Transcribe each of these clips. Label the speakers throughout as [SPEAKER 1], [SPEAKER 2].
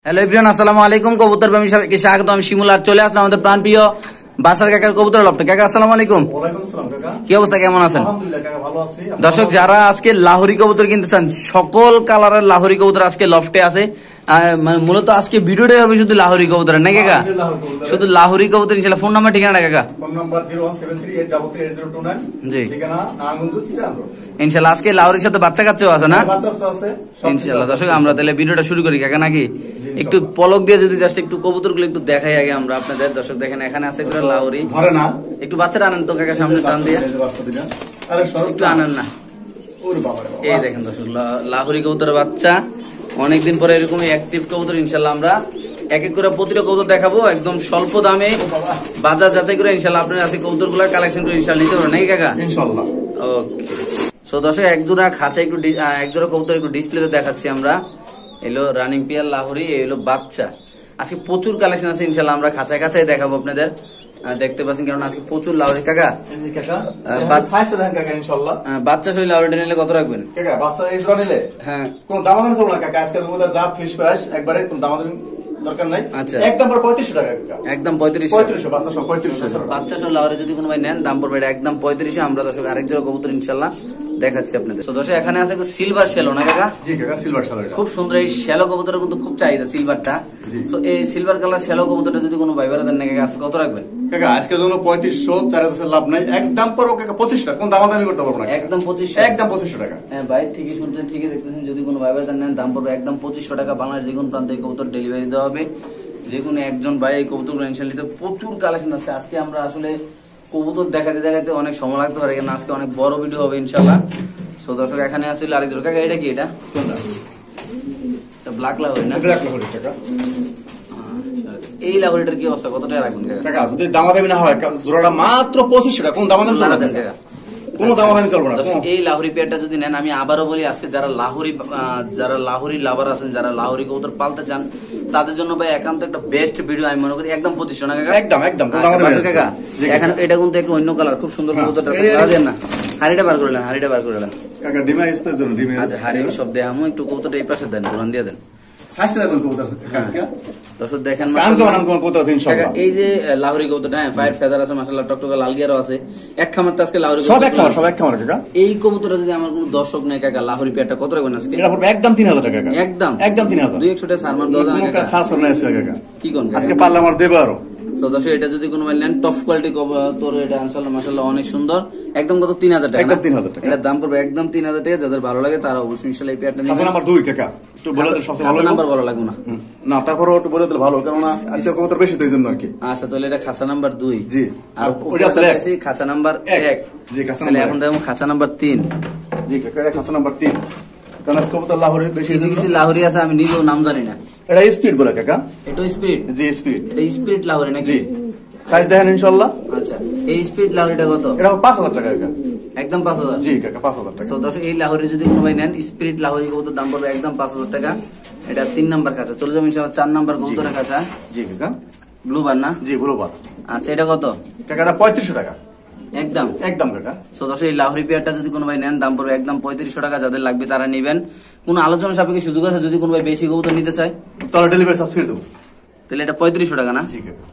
[SPEAKER 1] Hello everyone, আসসালামু আলাইকুম। কবুতর প্রেমী সবাইকে স্বাগত। আমি শিমুল আর চলে আসলাম আমাদের প্রাণপ্রিয় বাসার কাকার কবুতর লফটে। কাকা আসসালামু আলাইকুম।
[SPEAKER 2] ওয়ালাইকুম আসসালাম কাকা।
[SPEAKER 1] কি অবস্থা, কেমন আছেন?
[SPEAKER 2] আলহামদুলিল্লাহ কাকা, ভালো আছি।
[SPEAKER 1] দর্শক, যারা আজকে লাহোরি কবুতর কিনতে চান, সকল কালারের লাহোরি কবুতর আজকে লফটে আছে। মূলত আজকে ভিডিওটাই হবে শুধু লাহোরি কবুতরের, নাকি কাকা? শুধু লাহোরি কবুতর। ইনশাআল্লাহ ফোন নাম্বার ঠিকানা কাকা?
[SPEAKER 2] Phone number 01738338029।
[SPEAKER 1] জি,
[SPEAKER 2] ঠিকানা নারায়ণগঞ্জ চিটাগাং।
[SPEAKER 1] ইনশাআল্লাহ আজকে লাহোরির সাথে বাচ্চা কাচ্চাও আছে না?
[SPEAKER 2] বাচ্চা আছে
[SPEAKER 1] ইনশাআল্লাহ। দর্শক, আমরা তাহলে ভিডিওটা শুরু করি কাকা, নাকি? একটু পলক দিয়ে যদি জাস্ট একটু কবুতরগুলো একটু দেখাই আগে আমরা আপনাদের। দর্শক দেখেন, এখানে আছে একটা লাহোরি।
[SPEAKER 2] ধরে না,
[SPEAKER 1] একটু বাচ্চাটা আনেন তো কাকা, সামনে টান দিয়ে।
[SPEAKER 2] আরে সরস
[SPEAKER 1] একটু আনেন না।
[SPEAKER 2] ওরে বাবা রে বাবা।
[SPEAKER 1] এই দেখেন দর্শক, লাহোরি কবুতরের বাচ্চা। অনেকদিন পরে এরকম অ্যাক্টিভ কবুতর। ইনশাআল্লাহ আমরা এক এক করে প্রতিটা কবুতর দেখাবো একদম স্বল্প দামে, বাজার যাচাই করে। ইনশাআল্লাহ আপনার আছে কবুতরগুলো কালেকশন করে ইনশাআল্লাহ নিতে পারবেন, নাকি কাকা?
[SPEAKER 2] ইনশাআল্লাহ।
[SPEAKER 1] ওকে। সো দর্শক, একজোড়া খাঁচা একটু একজোড়া কবুতর একটু ডিসপ্লেতে দেখাচ্ছি আমরা। এলো রানিং পিয়ার লাহোরি, এলো বাচ্চা। আজকে প্রচুর কালেকশন আছে ইনশাআল্লাহ, আমরা খাঁচায় খাঁচায় দেখাবো আপনাদের। দেখতে পাচ্ছেন কারণ আজকে প্রচুর লাহোরি। কাকা
[SPEAKER 2] সাইজটা দেখেন কাকা, ইনশাআল্লাহ।
[SPEAKER 1] বাচ্চা সই লাহোরিটা নিলে কত রাখবেন
[SPEAKER 2] কাকা? বাচ্চা এই জোড়া নিলে
[SPEAKER 1] হ্যাঁ
[SPEAKER 2] কোন দামাদামি করব না কাকা। আজকের মধ্যে যা ফিক্স প্রাইস একবারে, কোন দামাদামি দরকার নাই।
[SPEAKER 1] আচ্ছা,
[SPEAKER 2] একদম 3500 টাকা কাকা।
[SPEAKER 1] একদম 3500।
[SPEAKER 2] বাচ্চা সব 3500।
[SPEAKER 1] বাচ্চা সহ লাহোরি যদি কোনো ভাই নেন, দাম পড়বে একদম 3500। আমরা দর্শক আরেক জোড়া কবুতর ইনশাআল্লাহ দেখাচ্ছি আপনাদের। তো দর্শক, এখানে আছে সিলভার শ্যালো, না কাকা?
[SPEAKER 2] জি কাকা, সিলভার শ্যালো।
[SPEAKER 1] খুব সুন্দর এই শ্যালো কবুতরের কিন্তু খুব চাহিদা সিলভারটা। তো এই সিলভার কালার শ্যালো কবুতরটা যদি কোনো ভাই দেন না কাকা, আজকে কত রাখবেন?
[SPEAKER 2] কাকা আজকের জন্য 3500, 4000 লাভ নাই। একদম পড়বো কাকা 25 টাকা। কোন দামাদামি করতে পারবো না।
[SPEAKER 1] একদম 2500।
[SPEAKER 2] একদম 2500 টাকা।
[SPEAKER 1] হ্যাঁ ভাই, ঠিকই শুনছেন, ঠিকই দেখতেছেন। যদি কোনো ভাই দেন নেন, দাম পড়বে একদম 2500 টাকা। বাংলাদেশ যে কোনো প্রান্তে কবুতর ডেলিভারি দেওয়া হবে। যে কোনো একজন ভাই এই কবুতরগুলো ইনশাআল্লাহ প্রচুর কালেকশন আছে। আজকে আমরা আসলে কবুতর দেখাতে দেখাতে অনেক সময় লাগতে পারে, কেন আজকে অনেক বড় ভিডিও হবে ইনশাআল্লাহ। সো দর্শক, এখানে আসলে আরেকজন কাকা, এটা কি? এটা ব্ল্যাক লাহোরি না?
[SPEAKER 2] ব্ল্যাক লাহোরি কাকা।
[SPEAKER 1] এই লাহোরিটার কি অবস্থা, কত টাকা রাখবেন কাকা?
[SPEAKER 2] কাকা যদি দামাদামি না হয়, জোড়াটা মাত্র 2500 টাকা। কোন দামাদামি চলবে না কাকা, কোনো দামাদামি চলবে না।
[SPEAKER 1] এই লাহোরি পেয়ারটা যদি নেন, আমি আবারও বলি, আজকে যারা লাহোরি লাভার আছেন, যারা লাহোরি কবুতর পালতে চান, তাদের জন্য ভাই একান্ত একটা বেস্ট ভিডিও আমি মনে করি। একদম 2500 না কাকা?
[SPEAKER 2] একদম
[SPEAKER 1] কাকা। এখন এটা কিন্তু একটু অন্য কালার, খুব সুন্দর কবুতরটা দেন না। হাড়িটা বার করে নেন, হাড়িটা বার করে নেন
[SPEAKER 2] কাকা। ডিমা ইস্তের জন্য ডিমা।
[SPEAKER 1] আচ্ছা, হাড়ি সব দেখামো। একটু কবুতরটা এই পাশে দেন, ঘুরান দিয়ে দেন। দর্শক দেখেন, এই যে লাহোরি কবুতরটা, হ্যাঁ, পায়ের ফেদার আছে মাশাআল্লাহ, টকটকা লাল গিয়ারও আছে। এক খামারতে আজকে লাহোরি
[SPEAKER 2] সব এক খামার কাকা।
[SPEAKER 1] এই কবুতরটা যদি আমার কোনো দর্শক নেই কাকা, লাহোরি পেয়ারটা কত রাখবেন আজকে?
[SPEAKER 2] এটা পড়বে একদম 3000 টাকা কাকা। একদম 3000।
[SPEAKER 1] 200 টাকা সার মার 10 টাকা
[SPEAKER 2] সার সার নাই কাকা।
[SPEAKER 1] কি কোন
[SPEAKER 2] আজকে পারলে আমার দেব আরো।
[SPEAKER 1] সো দর্শক, এটা যদি কোনো নেন, টপ কোয়ালিটি কবুতর, এটা ইনশাআল্লাহ মাশাআল্লাহ অনেক সুন্দর। একদম কত? 3000 টাকা।
[SPEAKER 2] একদম 3000 টাকা।
[SPEAKER 1] এটার দাম পড়বে একদম 3000 টাকা। যাদের ভালো লাগে তারা অবশ্যই ইনশাআল্লাহ এই পেয়ারটা নিবেন।
[SPEAKER 2] নাম্বার 2 কাকা, একটু বলে দিলে সবচেয়ে ভালো।
[SPEAKER 1] নাম্বার ভালো লাগবে না?
[SPEAKER 2] না, তারপরও একটু বলে দিলে ভালো, কারণ আজকে কবুতর বেশি তো এইজন্য আর কি।
[SPEAKER 1] আচ্ছা, তাহলে এটা খাঁচা নাম্বার 2।
[SPEAKER 2] জি।
[SPEAKER 1] আর ওটা আছে খাঁচা নাম্বার 1।
[SPEAKER 2] জি, খাঁচা
[SPEAKER 1] নাম্বার।
[SPEAKER 2] নাম্বার।
[SPEAKER 1] এখন দেখো খাঁচা নাম্বার 3।
[SPEAKER 2] জি কাকা, এটা খাঁচা নাম্বার 3। কারণ আজকে কবুতর লাহোরি বেশি।
[SPEAKER 1] কিছু লাহোরি আছে, আমি নিজেও নাম জানি না।
[SPEAKER 2] এটা স্পিড বলে কাকা।
[SPEAKER 1] এটা স্পিরিট?
[SPEAKER 2] জি স্পিড।
[SPEAKER 1] এটা স্পিরিট লাহোরি নাকি?
[SPEAKER 2] জি। সাইজ দেখেন ইনশাআল্লাহ।
[SPEAKER 1] আচ্ছা, এই স্পিরিট লাহোরিটা কত?
[SPEAKER 2] এটা 5000 টাকা কাকা।
[SPEAKER 1] একদম 5000?
[SPEAKER 2] জি কাকা, 5000 টাকা।
[SPEAKER 1] সো দর্শক, এই লাহোরি যদি কোনো ভাই নেন, স্পিরিট লাহোরি কবুতর দাম পড়বে একদম 5000 টাকা। এটা 3 নাম্বার কাঁচা। চলে যাবো ইনশাআল্লাহ 4 নাম্বার কবুতরের কাঁচা।
[SPEAKER 2] জি কাকা।
[SPEAKER 1] ব্লু বার না?
[SPEAKER 2] জি, ব্লু বার।
[SPEAKER 1] আচ্ছা, এটা কত
[SPEAKER 2] কাকা? এটা 3500 টাকা।
[SPEAKER 1] একদম
[SPEAKER 2] একদম কাকা।
[SPEAKER 1] সো দর্শক, এই লাহোরি পেয়ারটা যদি কোনো ভাই নেন, দাম পড়বে একদম 3500 টাকা। যাদের লাগবে তারা নেবেন। কোনো আলোচনা সাপেক্ষে সুযোগ আছে যদি কোনো ভাই বেশি কবুতর নিতে চায়?
[SPEAKER 2] তাহলে ডেলিভারি চার্জ ফ্রি দেবো।
[SPEAKER 1] তাহলে এটা 3500 টাকা না?
[SPEAKER 2] জি কাকা।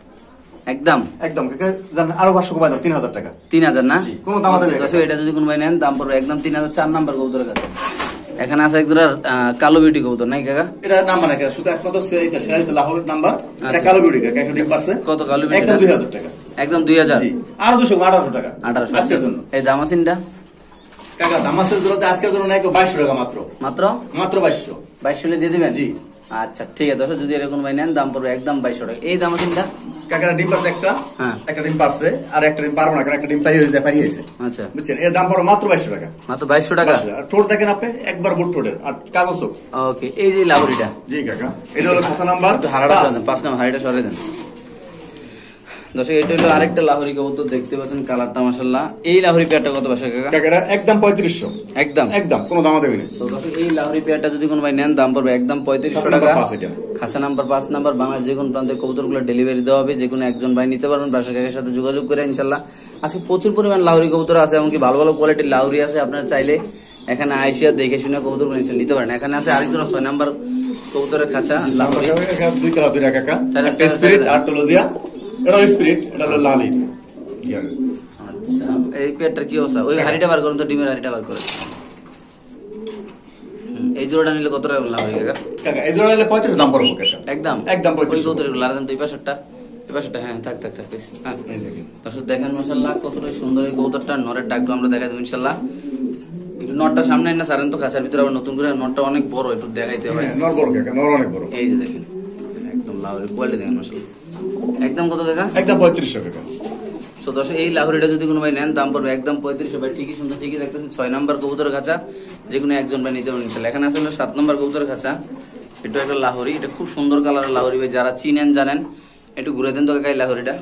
[SPEAKER 1] একদম
[SPEAKER 2] একদম কাকা। জানেন আরো 500 কমাই দাও, 3000 টাকা।
[SPEAKER 1] 3000 না?
[SPEAKER 2] জি, কোনো দাম দেবে
[SPEAKER 1] দর্শক, এটা যদি কোনো ভাই নেন, দাম পড়বে একদম 3000। 4 নাম্বার কবুতরের কাছে এখানে আছে এক জোড়া কালো বিউটি কবুতর, নাই কাকা?
[SPEAKER 2] এটা নাম্বার না কাকা, শুধু একমাত্র সেরাইতে লাহোরের নাম্বার। এটা কালো বিউটি কাকা, একটা ডিম পারছে।
[SPEAKER 1] কত কালো বিউটি?
[SPEAKER 2] একদম 2000 টাকা।
[SPEAKER 1] একদম 2000।
[SPEAKER 2] জি, আরো 200 1800 টাকা
[SPEAKER 1] 1800
[SPEAKER 2] আজকের জন্য।
[SPEAKER 1] এই দামাসিনটা
[SPEAKER 2] কাকা দামাসের জন্য আজকের জন্য নাই 2200 টাকা মাত্র।
[SPEAKER 1] মাত্র
[SPEAKER 2] 2200।
[SPEAKER 1] 2200 দিয়ে দিবেন?
[SPEAKER 2] জি।
[SPEAKER 1] আচ্ছা ঠিক আছে দর্শক, যদি এরকম ভাই নেন, দাম পড়বে একদম 2200 টাকা। এই দামাসিনটা
[SPEAKER 2] কাকা ডিম পারছে একটা।
[SPEAKER 1] হ্যাঁ,
[SPEAKER 2] একটা ডিম পারছে, আর একটা ডিম পারবো না, কারণ একটা ডিম পারিয়েছে।
[SPEAKER 1] আচ্ছা,
[SPEAKER 2] বুঝছেন? এর দাম পড়বে মাত্র 2200 টাকা।
[SPEAKER 1] মাত্র 2200 টাকা।
[SPEAKER 2] আর ঠোঁট দেখেন আপনি, একবার বুট ঠোঁটের আর কাগজ চোখ।
[SPEAKER 1] ওকে, এই যে লাহোরিটা।
[SPEAKER 2] জি কাকা, এটা হলো খাতা নাম্বার।
[SPEAKER 1] একটু হারাটা সরাই দেন, 5 নাম্বার হাড়িটা সরাই দেন। দর্শক, এটা হলো আরেকটা লাহোরি কবুতর, দেখতে পাচ্ছেন কালারটা মাশাআল্লাহ। এই লাহোরি পেয়ারটা কত বাসা কাকা?
[SPEAKER 2] কাকা এটা একদম 3500।
[SPEAKER 1] একদম
[SPEAKER 2] একদম কোনো দাম দেবে না।
[SPEAKER 1] সো দর্শক, এই লাহোরি পেয়ারটা যদি কোনো ভাই নেন, দাম পড়বে একদম 3500 টাকা। খাঁচা নাম্বার 5 নাম্বার। বাংলাদেশ যে কোনো প্রান্তে কবুতরগুলো ডেলিভারি দেওয়া হবে। যে কোনো একজন ভাই নিতে পারবেন বাসা কাকার সাথে যোগাযোগ করে ইনশাআল্লাহ। আজকে প্রচুর পরিমাণ লাহোরি কবুতর আছে, এমনকি ভালো ভালো কোয়ালিটির লাহোরি আছে। আপনারা চাইলে এখানে আইসিয়া দেখে শুনে কবুতরগুলো নিতে পারেন। এখানে আছে আরেকজন 6 নাম্বার কবুতরের খাঁচা লাহোরি।
[SPEAKER 2] দুই কালার দুই কাকা, একটা স্পিরিট আর টলোজিয়া। এটা স্পিরিট, এটা হলো লালি।
[SPEAKER 1] আচ্ছা এই পেয়ারটার কি অবস্থা? ওই হাড়িটা বার করুন তো, ডিমের হাড়িটা বার করে। এই জোড়াটা নিলে কত টাকা লাহোরি কাকা?
[SPEAKER 2] কাকা এই জোড়া নিলে 35 দাম পড়বে কাকা।
[SPEAKER 1] একদম
[SPEAKER 2] একদম 35।
[SPEAKER 1] ওই কবুতরের লারা দেন তো, এই পাশেরটা, এই পাশেরটা। হ্যাঁ থাক থাক থাক বেশ। হ্যাঁ
[SPEAKER 2] এই দেখেন
[SPEAKER 1] দর্শক দেখেন মাশাআল্লাহ কতটা সুন্দর এই কবুতরটা। নরের ডাকটা আমরা দেখাই দেব ইনশাআল্লাহ। একটু নটটা সামনে না সারেন তো, খাঁচার ভিতরে আবার নতুন করে নটটা অনেক বড়, একটু দেখাইতে হয়।
[SPEAKER 2] নর বড় কাকা, নর অনেক বড়।
[SPEAKER 1] এই যে দেখেন একদম লাহোরি কোয়ালিটি দেখেন মাশাআল্লাহ। একদম কত কাকা?
[SPEAKER 2] একদম 3500 কাকা।
[SPEAKER 1] সো দর্শক এই লাহোরিটা যদি কোনো ভাই নেন দাম পড়বে একদম 3500 ভাই। ঠিকই সুন্দর, ঠিকই দেখতেছেন 6 নাম্বার কবুতরের খাঁচা, যে কোনো একজন ভাই নিতে পারেন ইনশাআল্লাহ। এখানে আসলে 7 নাম্বার কবুতরের খাঁচা, এটা একটা লাহোরি, এটা খুব সুন্দর কালারের লাহোরি ভাই, যারা চিনেন জানেন। একটু ঘুরে দেন তো কাকা এই লাহোরিটা,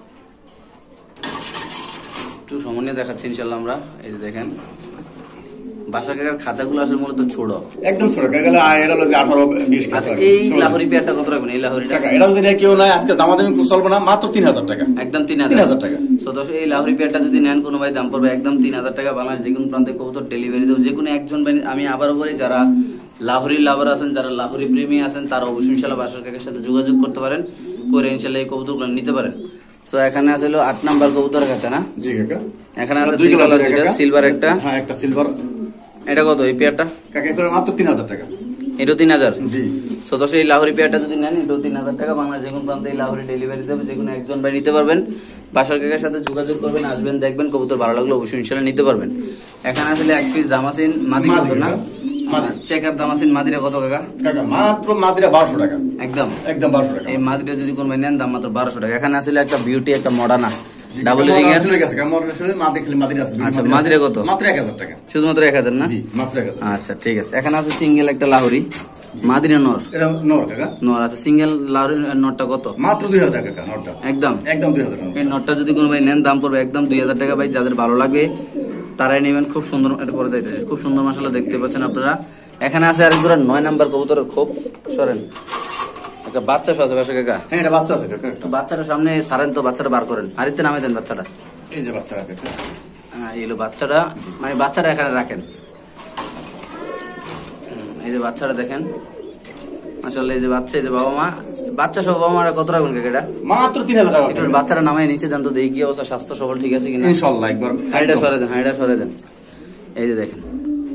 [SPEAKER 1] একটু সমন্বয় দেখাচ্ছি ইনশাআল্লাহ আমরা। এই যে দেখেন বাসার কাকার খাঁচাগুলো আসলে মূলত ছোট,
[SPEAKER 2] একদম ছোট কাকা। এটা হলো যে 18-20
[SPEAKER 1] আচ্ছা
[SPEAKER 2] খাঁচা।
[SPEAKER 1] এই লাহোরি পেয়ারটা কত রাখবেন? এই লাহোরিটা
[SPEAKER 2] কাকা এটা যদি কেউ নাই আজকে দামাদামি চলবে না, মাত্র 3000 টাকা।
[SPEAKER 1] একদম
[SPEAKER 2] 3000 টাকা।
[SPEAKER 1] সো দর্শক এই লাহোরি পেয়ারটা যদি নেন কোনো ভাই দাম পড়বে একদম 3000 টাকা। বাংলাদেশ যে কোনো প্রান্তে কবুতর ডেলিভারি দেবো, যে কোনো একজন ভাই। আমি আবারও বলি, যারা লাহোরি লাভার আছেন, যারা লাহোরি প্রেমী আছেন, তারা অবশ্যই ইনশাআল্লাহ বাসার কাকার সাথে যোগাযোগ করতে পারেন, করে ইনশাআল্লাহ এই কবুতরগুলো নিতে পারেন। তো এখানে আছে 8 নাম্বার কবুতরের কাছে না?
[SPEAKER 2] জি কাকা।
[SPEAKER 1] এখানে আছে দুই কালার, দুইটা সিলভার একটা।
[SPEAKER 2] হ্যাঁ একটা সিলভার।
[SPEAKER 1] এটা কত এই পেয়ারটা?
[SPEAKER 2] কাকা এটা মাত্র 3000 টাকা।
[SPEAKER 1] এটা 3000।
[SPEAKER 2] জি।
[SPEAKER 1] সো দর্শক এই লাহোরি পেয়ারটা যদি নেন এটা 3000 টাকা। বাংলাদেশ যে কোনো প্রান্তে এই লাহোরি ডেলিভারি দেবে, যে কোনো একজন ভাই নিতে পারবেন। বাসার কাকার সাথে যোগাযোগ করবেন, আসবেন, দেখবেন কবুতর ভালো লাগলো অবশ্যই ইনশাআল্লাহ নিতে পারবেন। এখানে আসলে এক পিস দামাসিন মাদি কত না? চেকার দামাসিন মাদিরা কত কাকা?
[SPEAKER 2] কাকা মাত্র মাদিরা 1200 টাকা।
[SPEAKER 1] একদম
[SPEAKER 2] একদম 1200 টাকা।
[SPEAKER 1] এই মাদিরা যদি কোনো ভাই নেন দাম মাত্র 1200 টাকা। এখানে আসলে একটা বিউটি, একটা মডার্না ডাবল রিং এর।
[SPEAKER 2] আচ্ছা মাদিরা কত? মাত্র 1000 টাকা।
[SPEAKER 1] শুধুমাত্র 1000 না?
[SPEAKER 2] জি মাত্র 1000।
[SPEAKER 1] আচ্ছা ঠিক আছে। এখানে আছে সিঙ্গেল একটা লাহোরি মাদিরা নর।
[SPEAKER 2] এটা নর কাকা।
[SPEAKER 1] নর আছে সিঙ্গেল লাহোরি নরটা কত?
[SPEAKER 2] মাত্র 2000 টাকা কাকা নরটা।
[SPEAKER 1] একদম
[SPEAKER 2] 2000 টাকা।
[SPEAKER 1] এই নটটা যদি কোনো ভাই নেন দাম পড়বে একদম 2000 টাকা ভাই। যাদের ভালো লাগবে তারাই নেবেন। খুব সুন্দর, এটা করে দিতে খুব সুন্দর মাশাআল্লাহ দেখতে পাচ্ছেন আপনারা। এখানে আছে আরেক জোড়া 9 নাম্বার কবুতরের খোপ। সরেন একটা বাচ্চা আছে বাসা কাকা।
[SPEAKER 2] হ্যাঁ এটা বাচ্চা আছে কাকা।
[SPEAKER 1] তো বাচ্চাটা সামনে সারেন তো, বাচ্চাটা বার করেন, হারিতে নামে দেন বাচ্চাটা।
[SPEAKER 2] এই যে বাচ্চাটা কাকা।
[SPEAKER 1] এই হলো বাচ্চাটা, মানে বাচ্চাটা এখানে রাখেন। এই যে বাচ্চাটা দেখেন মাশাআল্লাহ। এই যে বাচ্চা, এই যে বাবা মা, বাচ্চা সহ বাবা মারা কত রাখবেন কাকা? এটা
[SPEAKER 2] মাত্র 3000 টাকা।
[SPEAKER 1] একটু বাচ্চাটা নামায় নিচে দেন তো, দেখি কি অবস্থা, স্বাস্থ্য সবল ঠিক আছে কিনা।
[SPEAKER 2] ইনশাআল্লাহ একবার
[SPEAKER 1] হাইডা সরে দেন, হাইডা সরে দেন। এই যে দেখেন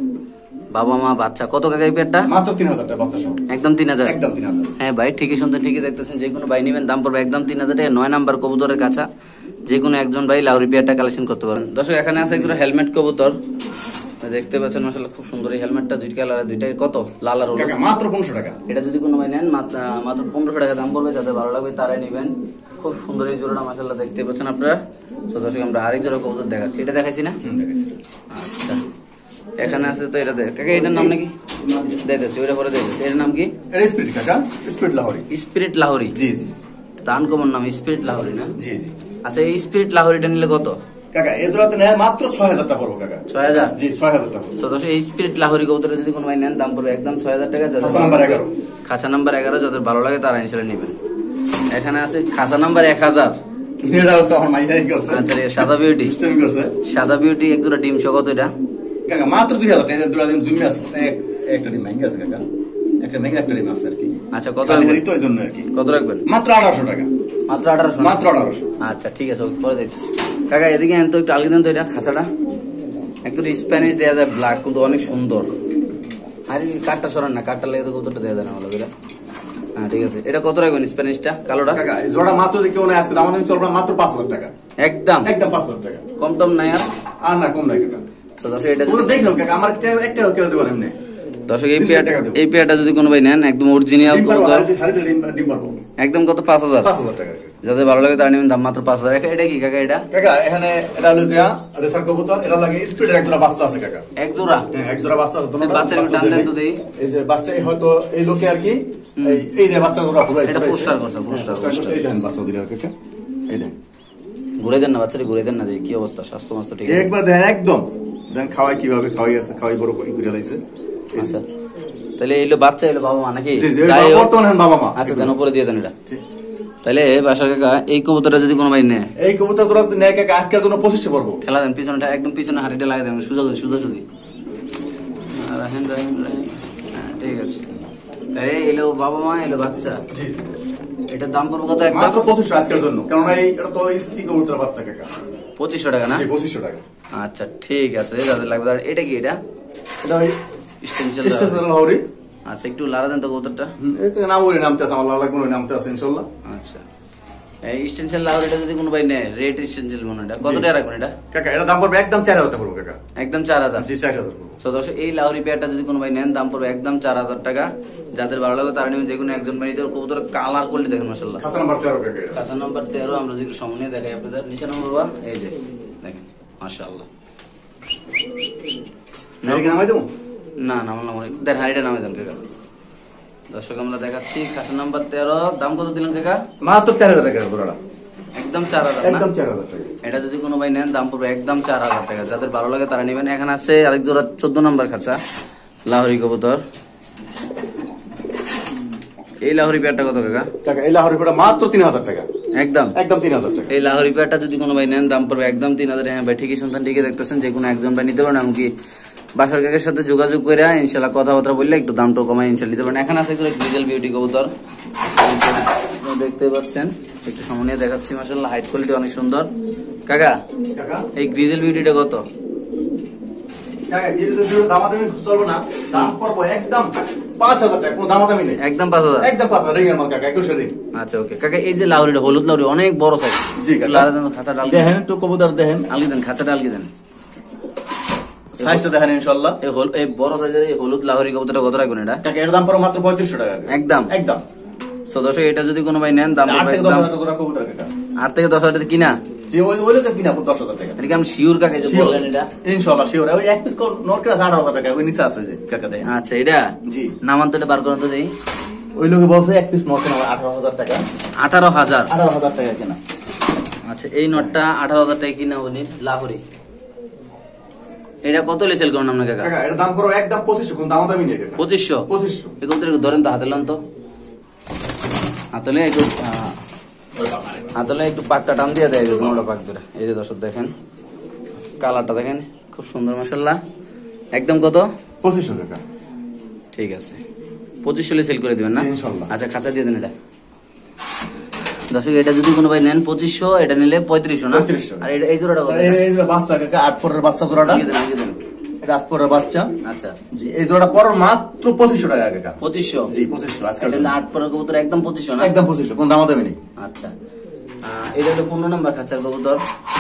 [SPEAKER 1] বাবা মা বাচ্চা কত কাকা এই পেয়ারটা?
[SPEAKER 2] মাত্র 3000 টাকা বাচ্চা সহ।
[SPEAKER 1] একদম 3000।
[SPEAKER 2] একদম 3000।
[SPEAKER 1] হ্যাঁ ভাই ঠিকই শুনতেন, ঠিকই দেখতেছেন। যে কোনো ভাই নেবেন দাম পড়বে একদম 3000 টাকা। 9 নাম্বার কবুতরের কাছা, যে কোনো একজন ভাই লাহোরি পেয়ারটা কালেকশন করতে পারেন। দর্শক এখানে আছে একজন হেলমেট কবুতর, দেখতে পাচ্ছেন মাশাআল্লাহ খুব সুন্দর এই হেলমেটটা। দুই কালার, দুইটাই কত লাল আর হলুদ।
[SPEAKER 2] কাকা মাত্র 1500 টাকা।
[SPEAKER 1] এটা যদি কোনো ভাই নেন মাত্র 1500 টাকা দাম পড়বে। যাদের ভালো লাগবে তারাই নেবেন। খুব সুন্দর এই জোড়াটা মাশাআল্লাহ দেখতে পাচ্ছেন আপনারা। তো দর্শক আমরা আরেক জোড়া কবুতর দেখাচ্ছি, এটা দেখাইছি না?
[SPEAKER 2] দেখাইছি।
[SPEAKER 1] আচ্ছা এখানে আছে তো, এটা দেখ কাকা, এটার নাম নাকি? দেখতেছি ওইটা পরে দেখতেছি। এর নাম কি?
[SPEAKER 2] এটা স্পিরিট কাকা, স্পিরিট লাহোরি।
[SPEAKER 1] স্পিরিট লাহোরি।
[SPEAKER 2] জি জি।
[SPEAKER 1] দান কমন নাম স্পিরিট লাহোরি না?
[SPEAKER 2] জি জি।
[SPEAKER 1] আচ্ছা এই স্পিরিট লাহোরিটা নিলে কত
[SPEAKER 2] কাকা? এই জোড়াতে নেয় মাত্র 6000 টাকা পড়বে কাকা।
[SPEAKER 1] 6000?
[SPEAKER 2] জি 6000 টাকা।
[SPEAKER 1] তো দর্শক এই স্পিরিট লাহোরি কবুতর যদি কোনো ভাই নেন দাম পড়বে একদম 6000 টাকা।
[SPEAKER 2] খাঁচা নাম্বার 11।
[SPEAKER 1] খাঁচা নাম্বার 11, যাদের ভালো লাগে তারা ইনশাআল্লাহ নেবেন। এখানে আছে খাঁচা নাম্বার 1000।
[SPEAKER 2] এটা হচ্ছে আমার মাইয়াই করছে।
[SPEAKER 1] আচ্ছা সাদা বিউটি,
[SPEAKER 2] সিস্টেম করছে।
[SPEAKER 1] সাদা বিউটি এক জোড়া ডিম সহ কত এটা?
[SPEAKER 2] কাকা মাত্র 2000 টাকা। এই জোড়া ডিম জুমি আছে, একটা ডিম ভাঙা আছে কাকা। একটা ভাঙা একটা ডিম আছে আর কি।
[SPEAKER 1] আচ্ছা কত
[SPEAKER 2] রাখবেন?
[SPEAKER 1] রাখবেন?
[SPEAKER 2] তো এই জন্য আর কি।
[SPEAKER 1] কত রাখবেন?
[SPEAKER 2] মাত্র 1800 টাকা।
[SPEAKER 1] মাত্র 1800?
[SPEAKER 2] মাত্র 1800।
[SPEAKER 1] আচ্ছা ঠিক আছে পরে দেখছি। কাকা এদিকে আনতো একটু আলগি দেন তো, এটা খাঁচাটা একটু স্প্যানিশ দেওয়া যায়, ব্ল্যাক কিন্তু অনেক সুন্দর। আর কাঠটা সরান না, কাঠটা লেগে তো কতটা দেওয়া যায় না ভালো করে। হ্যাঁ ঠিক আছে। এটা কত রাখবেন স্প্যানিশটা কালোটা?
[SPEAKER 2] কাকা এই জোড়া মাত্র যদি কেউ নেয় আজকে দামাদামি চলবে না, মাত্র 5000 টাকা।
[SPEAKER 1] একদম
[SPEAKER 2] একদম 5000 টাকা।
[SPEAKER 1] কম টম নাই আর?
[SPEAKER 2] আর না কম নাই কাকা।
[SPEAKER 1] তো দর্শক এটা
[SPEAKER 2] ওটা দেখো কাকা, আমার একটা কেউ দেবেন এমনি।
[SPEAKER 1] দর্শক এই পেয়ারটা যদি কোনো ভাই নেন একদম অরিজিনাল কবুতর, একদম কত? 5000।
[SPEAKER 2] 5000 টাকা।
[SPEAKER 1] যাদের ভালো লাগে তারা নেবেন দাম মাত্র 5000। এটা কি কাকা? এটা
[SPEAKER 2] কাকা এখানে এটা হলো যে রেসার কবুতর। এটা লাগে স্পিডের এক জোড়া বাচ্চা আছে কাকা।
[SPEAKER 1] এক জোড়া?
[SPEAKER 2] হ্যাঁ এক জোড়া বাচ্চা আছে।
[SPEAKER 1] বাচ্চা একটু টান দেন তো দেই।
[SPEAKER 2] এই যে বাচ্চা হয়তো এই লোকে আর কি এই যে বাচ্চা জোড়া পুরো
[SPEAKER 1] এটা পোস্টার করছে, পোস্টার করছে।
[SPEAKER 2] এই দেন বাচ্চা দিরা কাকা, এই দেন
[SPEAKER 1] ঘুরে দেন না বাচ্চাটা, ঘুরে দেন না, দেখি কি অবস্থা, স্বাস্থ্য মাস্ত ঠিক আছে?
[SPEAKER 2] একবার দেখেন একদম দেন খাওয়াই কিভাবে খাওয়াই আছে, খাওয়াই বড় করে লাইছে।
[SPEAKER 1] আচ্ছা তাহলে এলো বাচ্চা, এলো বাবা মা নাকি?
[SPEAKER 2] জি জি বর্তমানে বাবা মা।
[SPEAKER 1] আচ্ছা দেন উপরে দিয়ে দেন এটা। তাহলে বাসার কাকা এই কবুতরটা যদি কোনো ভাই নেয়,
[SPEAKER 2] এই কবুতর জোড়া নেয় কাকা আজকের জন্য 2500 পড়বো।
[SPEAKER 1] ঠেলা দেন পিছনটা, একদম পিছনে হাড়িটা লাগিয়ে দেন সোজা সোজা সুদি। রাহেন রাহেন রাহেন, ঠিক আছে। এলো বাবা মা, এলো বাচ্চা।
[SPEAKER 2] জি জি
[SPEAKER 1] এটার দাম পড়বে কত? একদম
[SPEAKER 2] মাত্র 2500 আজকের জন্য, কারণ এটা তো স্ত্রী কবুতর বাচ্চা কাকা।
[SPEAKER 1] 2500 টাকা না?
[SPEAKER 2] জি 2500 টাকা।
[SPEAKER 1] আচ্ছা ঠিক আছে, যাদের লাগবে। আর এটা কি? এটা
[SPEAKER 2] এটা ওই
[SPEAKER 1] স্টেনশন
[SPEAKER 2] লাহোরি।
[SPEAKER 1] আচ্ছা একটু লারা দেন তো কবুতরটা।
[SPEAKER 2] এটা নাম ওই নামতে আছে, আমার লাগবে ওই নামতে আছে ইনশাআল্লাহ।
[SPEAKER 1] আচ্ছা এই স্টেনশন লাহোরি এটা যদি কোনো ভাই নেয়, রেট স্টেনশন মনে এটা কত টাকা রাখবেন? এটা
[SPEAKER 2] কাকা এটা দাম পড়বে একদম 4000 টাকা পড়বে কাকা।
[SPEAKER 1] একদম 4000?
[SPEAKER 2] জি 4000 পড়বে।
[SPEAKER 1] তো দর্শক এই লাহোরি পেয়ারটা যদি কোনো ভাই নেন, দাম পড়বে একদম 4000 টাকা। যাদের ভালো লাগবে তারা নেবেন, যে কোনো একজন ভাই নিতে। কবুতরের কালার কোয়ালিটি দেখেন মাশাআল্লাহ।
[SPEAKER 2] খাতা নাম্বার 13 কাকা এটা।
[SPEAKER 1] খাঁচা নাম্বার 13 আমরা যদি সামনে দেখাই আপনাদের, নিচে নাম্বার বা এই যে দেখেন মাশাআল্লাহ।
[SPEAKER 2] এটা কি নামাই দেবো?
[SPEAKER 1] না নামালাম দেন, হাড়িটা নামে দেন কাকা। দর্শক আমরা দেখাচ্ছি খাতা নাম্বার 13। দাম কত দিলেন কাকা?
[SPEAKER 2] মাত্র 4000 টাকা পুরোটা।
[SPEAKER 1] একদম 4000 না?
[SPEAKER 2] একদম 4000 টাকা।
[SPEAKER 1] এটা যদি কোনো ভাই নেন দাম পড়বে একদম 4000 টাকা। যাদের ভালো লাগে তারা নেবেন। এখানে আছে আরেক জোড়া 14 নাম্বার খাঁচা লাহোরি কবুতর। এই লাহোরি পেয়ারটা কত কাকা?
[SPEAKER 2] কাকা এই লাহোরি পেয়ারটা মাত্র 3000 টাকা।
[SPEAKER 1] একদম
[SPEAKER 2] 3000 টাকা।
[SPEAKER 1] এই লাহোরি পেয়ারটা যদি কোনো ভাই নেন দাম পড়বে একদম 3000। হ্যাঁ ভাই ঠিকই শুনছেন, ঠিকই দেখতেছেন। যে কোনো একজন ভাই নিতে পারেন, এমনকি বাসার কাকের সাথে যোগাযোগ করে ইনশাল্লাহ কথাবার্তা বললে একটু দামটা কমায় ইনশাল্লাহ নিতে পারেন। এখানে আছে গ্রিজেল বিউটি কবুতর, দেখতে পাচ্ছেন। একটু সামনে দেখাচ্ছি মাশাআল্লাহ, হাইট কোয়ালিটি অনেক সুন্দর। কাকা
[SPEAKER 2] কাকা
[SPEAKER 1] এই গ্রিজেল বিউটিটা কত?
[SPEAKER 2] কাকা এই দামাদামি চলবে না, দাম পড়বে একদম 5000 টাকা। কোনো দামাদামি নেই,
[SPEAKER 1] একদম 5000?
[SPEAKER 2] একদম 5000 রিং এর মাল কাকা, 21 রিং।
[SPEAKER 1] আচ্ছা ওকে কাকা। এই যে লাহোরিটা, হলুদ লাহোরি, অনেক বড় সাইজ।
[SPEAKER 2] জি কাকা।
[SPEAKER 1] লারা দেন খাঁচা ডাল
[SPEAKER 2] দেখেন একটু কবুতর দেখেন,
[SPEAKER 1] আলগি দেন, খাঁচাটা আলগি দেন,
[SPEAKER 2] সাইজটা দেখেন ইনশাআল্লাহ।
[SPEAKER 1] এই বড় সাইজের এই হলুদ লাহোরি কবুতরটা কত রাখবেন এটা?
[SPEAKER 2] কাকা এর দাম পড়বে মাত্র 3500 টাকা।
[SPEAKER 1] একদম
[SPEAKER 2] একদম।
[SPEAKER 1] তো দর্শক এটা যদি কোনো ভাই নেন দাম
[SPEAKER 2] 8
[SPEAKER 1] পড়বে
[SPEAKER 2] থেকে
[SPEAKER 1] একদম
[SPEAKER 2] 10,000 টাকা কবুতর কাকা।
[SPEAKER 1] 8 থেকে 10,000 টাকা কিনা?
[SPEAKER 2] যে ওই লোকের কিনা 10,000 টাকা।
[SPEAKER 1] এটা কি আমি শিওর কাকা যে বললেন এটা?
[SPEAKER 2] ইনশাআল্লাহ শিওর। ওই এক পিস নরক্রাস 8000 টাকা, ওই নিচে আছে যে কাকা দেখেন।
[SPEAKER 1] আচ্ছা এটা
[SPEAKER 2] জি
[SPEAKER 1] নামান তো এটা বার করেন তো দেই।
[SPEAKER 2] ওই লোকে বলছে এক পিস নরক্রাস 18000 টাকা।
[SPEAKER 1] 18,000?
[SPEAKER 2] 18000 টাকা কিনা।
[SPEAKER 1] আচ্ছা এই নটটা 18,000 টাকা কিনা উনি লাহোরি। এটা কত সেল করেন আপনার কাকা?
[SPEAKER 2] কাকা এর দাম পড়বে একদম 2500, কোন দামাদামি নেই কাকা।
[SPEAKER 1] 2500?
[SPEAKER 2] 2500।
[SPEAKER 1] এই কবুতর ধরেন তো, হাতে লন তো, হাতলে একটু হাতলে একটু পাকটা টান দিয়ে দেয়, কোনোটা পাক ধরে। এই যে দর্শক দেখেন কালারটা দেখেন, খুব সুন্দর মাশাআল্লাহ। একদম কত?
[SPEAKER 2] 2500 টাকা।
[SPEAKER 1] ঠিক আছে 2500 সেল করে দিবেন না?
[SPEAKER 2] ইনশাআল্লাহ।
[SPEAKER 1] আচ্ছা খাঁচা দিয়ে দেন এটা। দর্শক এটা যদি কোনো ভাই নেন 2500, এটা নিলে 3500 না?
[SPEAKER 2] 3500।
[SPEAKER 1] আর এই জোড়াটা কত?
[SPEAKER 2] এই যে বাচ্চা কাকা, 8 পরের বাচ্চা জোড়াটা।
[SPEAKER 1] আলগি দেন, আলগি দেন।
[SPEAKER 2] এটা 8 পরের বাচ্চা।
[SPEAKER 1] আচ্ছা
[SPEAKER 2] জি এই জোড়াটা পড়বে মাত্র 2500 টাকা কাকা।
[SPEAKER 1] 2500?
[SPEAKER 2] জি 2500 আজকে।
[SPEAKER 1] এটা হলো 8 পরের কবুতর, একদম 2500 না?
[SPEAKER 2] একদম 2500, কোন দামাদামি নেই।
[SPEAKER 1] আচ্ছা এটা হলো 15 নাম্বার খাঁচার কবুতর।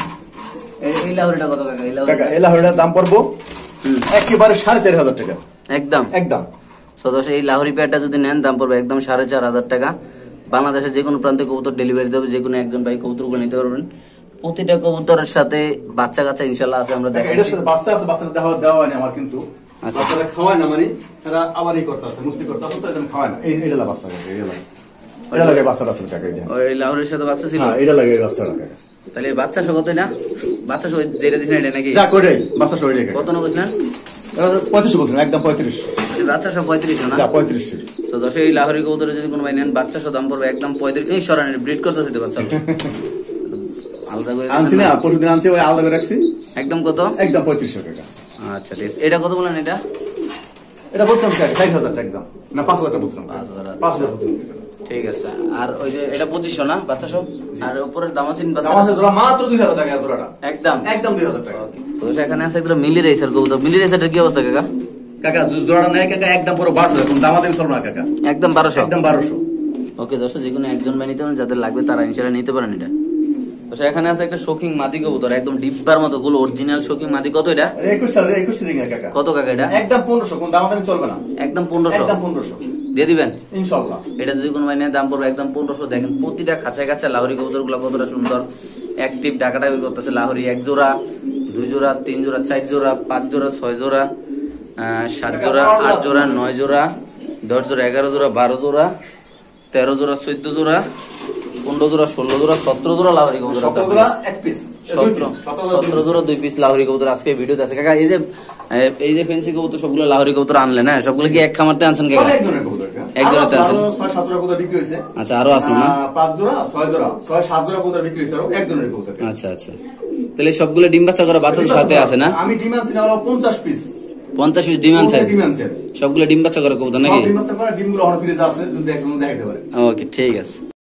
[SPEAKER 1] এই লাহোরিটা কত কাকা? এই
[SPEAKER 2] কাকা
[SPEAKER 1] লাহোরিটা
[SPEAKER 2] এই লাহোরিটার দাম পড়বে একেবারে 4500 টাকা।
[SPEAKER 1] একদম
[SPEAKER 2] একদম।
[SPEAKER 1] সদস্য এই লাহোরি পেয়ারটা যদি নেন দাম পড়বে একদম 4500 টাকা। বাংলাদেশের যে কোনো প্রান্তে কবুতর ডেলিভারি দেবে, যে কোনো একজন ভাই কবুতরগুলো নিতে পারবেন। প্রতিটা কবুতরের সাথে বাচ্চা কাচ্চা ইনশাল্লাহ আছে, আমরা
[SPEAKER 2] এটার
[SPEAKER 1] দেখাচ্ছি।
[SPEAKER 2] সাথে বাচ্চা আছে, বাচ্চাটা দেওয়া হয় না আমার, কিন্তু
[SPEAKER 1] আচ্ছা।
[SPEAKER 2] বাচ্চাটা খাওয়ায় না, মানে এরা আবার ই করতে আছে, মুস্তি করতে আছে, তো এজন্য খাওয়ায় না। এটা বাচ্চা কাকা, এটা লাগে বাচ্চাটা আছে কাকা।
[SPEAKER 1] ওই লাহোরের সাথে বাচ্চা ছিল?
[SPEAKER 2] হ্যাঁ এটা লাগে এই বাচ্চাটা কাকা।
[SPEAKER 1] তাহলে বাচ্চা সহ কত না? বাচ্চা সহ যেটা দিচ্ছেন এটা নাকি?
[SPEAKER 2] যা করে বাচ্চা সহ এটা
[SPEAKER 1] কত না বলছিলেন?
[SPEAKER 2] 3500 বলছিলাম, একদম 3500।
[SPEAKER 1] বাচ্চা সহ 3500 না?
[SPEAKER 2] যা 3500।
[SPEAKER 1] তো দর্শক এই লাহোরি কবুতরে যদি কোনো ভাই নেন বাচ্চা সহ দাম পড়বে একদম 3500। এই সরানি ব্রিড করতে দিতে বাচ্চা আলাদা করে
[SPEAKER 2] আনছি না, পরশুদিন আনছি, ওই আলাদা করে রাখছি।
[SPEAKER 1] একদম কত?
[SPEAKER 2] একদম 3500 টাকা।
[SPEAKER 1] আচ্ছা ঠিক আছে। এটা কত বলেন?
[SPEAKER 2] এটা বলছিলাম 6000 টাকা একদম, না 5000 টাকা বলছিলাম।
[SPEAKER 1] 5000 ঠিক আছে। আর ওই যে এটা 2500 না বাচ্চা সব? আর উপরের দামাসিন বাচ্চা
[SPEAKER 2] আমাদের জোড়া মাত্র 2000 টাকা জোড়াটা।
[SPEAKER 1] একদম
[SPEAKER 2] 2000 টাকা।
[SPEAKER 1] তো এখানে আছে একটা মিলি রেসার কবুতর। মিলি রেসারের কি অবস্থা কাকা?
[SPEAKER 2] কাকা জোড়াটা নেয় কাকা একদম পুরো 1200, কোন দামাদামি চলবে না কাকা।
[SPEAKER 1] একদম 1200?
[SPEAKER 2] একদম 1200।
[SPEAKER 1] ওকে দর্শক যে কোনো একজন ভাই নিতে পারেন, যাদের লাগবে তারা ইনশাআল্লাহ নিতে পারেন এটা। তো এখানে আছে একটা শোকিং মাদি কবুতর, একদম ডিব্বার মতো গুলো, অরিজিনাল শোকিং মাদি। কত এটা?
[SPEAKER 2] 21 রিং কাকা।
[SPEAKER 1] কত কাকা এটা?
[SPEAKER 2] একদম 1500, কোন দামাদামি চলবে না।
[SPEAKER 1] একদম 1500?
[SPEAKER 2] একদম 1500
[SPEAKER 1] দিয়ে দিবেন
[SPEAKER 2] ইনশাআল্লাহ।
[SPEAKER 1] এটা যদি কোনো ভাই নেয় দাম পড়বে একদম 1500। দেখেন প্রতিটা খাঁচায় খাঁচায় লাহোরি কবুতর গুলো কতটা সুন্দর অ্যাক্টিভ ডাকাডাকি করতেছে। লাহোরি 1 জোড়া, 2 জোড়া, 3 জোড়া, 4 জোড়া, 5 জোড়া, 6 জোড়া, 7 জোড়া, 8 জোড়া, 9 জোড়া, 10 জোড়া, 11 জোড়া, 12 জোড়া, 13 জোড়া, 14 জোড়া, 15 জোড়া, 16 জোড়া, 17 জোড়া লাহোরি কবুতর আছে।
[SPEAKER 2] 17 জোড়া এক পিস,
[SPEAKER 1] 17 জোড়া 2 পিস লাহোরি কবুতর আজকে ভিডিওতে আছে। কাকা এই যে ফেন্সি কবুতর সবগুলো লাহোরি কবুতর আনলেন, হ্যাঁ সবগুলো কি এক খামারতে আনছেন কাকা?
[SPEAKER 2] একজনের কবুতর।
[SPEAKER 1] একজনেরতে আনছেন?
[SPEAKER 2] 6-7 জোড়া কবুতর বিক্রি হয়েছে।
[SPEAKER 1] আচ্ছা আরো আসলো না?
[SPEAKER 2] 5 জোড়া, 6 জোড়া, 6-7 জোড়া কবুতর বিক্রি হয়েছে, আর একজনের কবুতর।
[SPEAKER 1] আচ্ছা আচ্ছা। তাহলে সবগুলো ডিম বাচ্চা করা বাচ্চার সাথে আছে না?
[SPEAKER 2] আমি ডিম আনছি না হলো 50 পিস।
[SPEAKER 1] 50 পিস ডিম আনছেন?
[SPEAKER 2] ডিম আনছেন।
[SPEAKER 1] সবগুলো ডিম বাচ্চা করে কবুতর
[SPEAKER 2] সব
[SPEAKER 1] নাকি?
[SPEAKER 2] ডিম বাচ্চা করে, ডিমগুলো হঠাৎ ফ্রিজে আছে, যদি একজন দেখাতে পারে।
[SPEAKER 1] ওকে, ঠিক আছে।